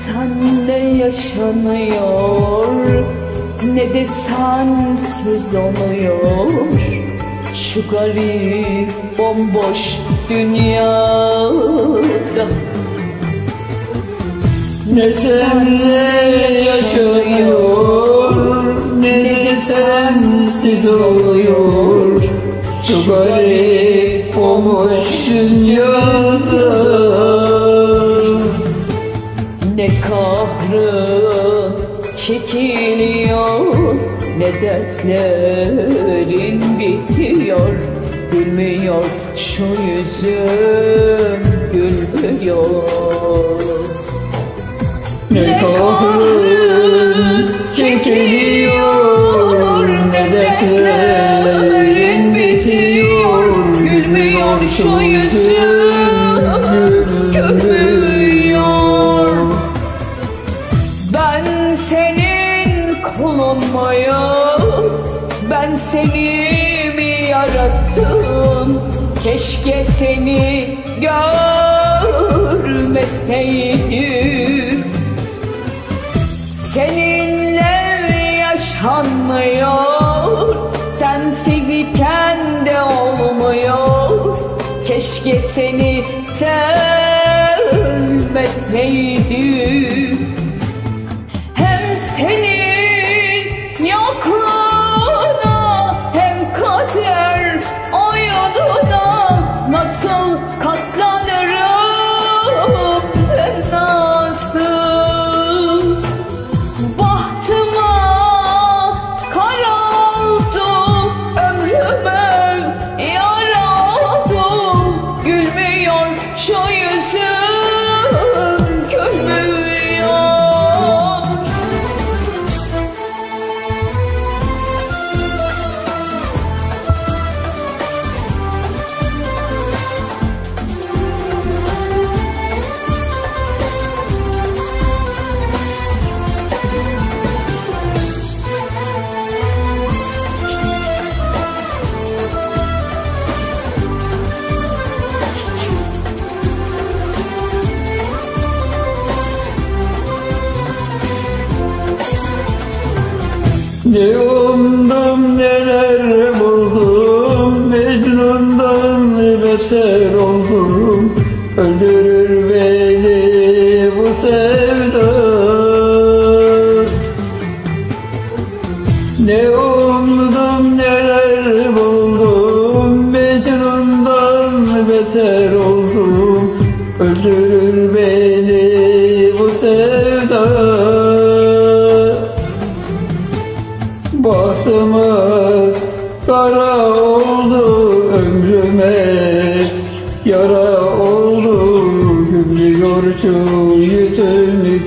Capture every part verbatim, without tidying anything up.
senle yaşanıyor, ne de sensiz oluyor. Şu garip bomboş dünyada ne senle yaşanıyor, ne de sensiz oluyor. Şu garip bomboş dünyada ne kahrı çekiliyor, ne dertlerin bitiyor. Gülmüyor şu yüzüm, gülmüyor. Ne kahrın çekiliyor, ne dertlerin bitiyor. Gülmüyor şu yüzüm, gülmüyor. Ben senin kulun muyum? Ben seni mi yarattım? Keşke seni görmeseydim. Seninle yaşanmıyor, sensiz iken de olmuyor. Keşke seni sevmeseydim. Hem senin yokluğuna, hem kader oyununa nasıl katlanırım, nasıl? Bahtıma kar oldu, ömrüme yar oldu. Gülmüyor şu yüzüm, gülmüyor. Ne umdum neler buldum, Mecnun'dan beter oldum. Öldürür beni bu sevda. Ne umdum neler buldum, Mecnun'dan beter oldum. Öldürür beni bu sevda. Bahtıma kara oldu, ömrüme yara oldu. Gülmüyor şu yüzüm,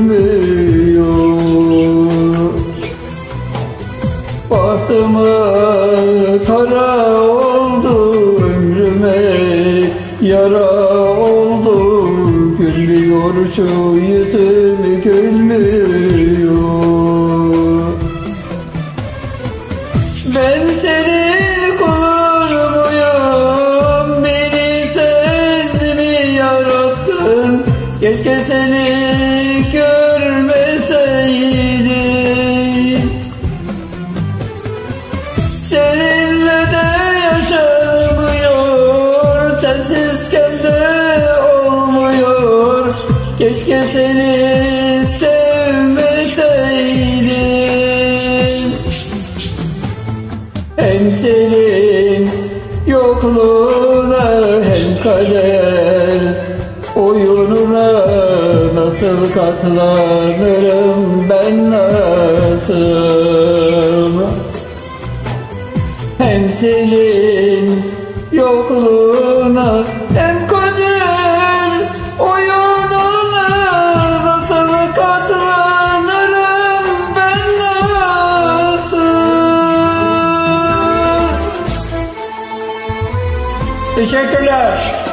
gülmüyor. Bahtıma kara oldu, ömrüme yara oldu. Gülmüyor şu yüzüm, gülmüyor. Ben senin kulun muyum? Beni sen mi yarattın? Keşke seni görmeseydim. Seninle de yaşanmıyor, sensizken de olmuyor. Keşke seni sevmeseydim. Hem senin yokluğuna, hem kader oyununa nasıl katlanırım ben, nasıl? Hem senin yokluğuna, hem kader oyununa nasıl katlanırım ben, nasıl? Teşekkürler.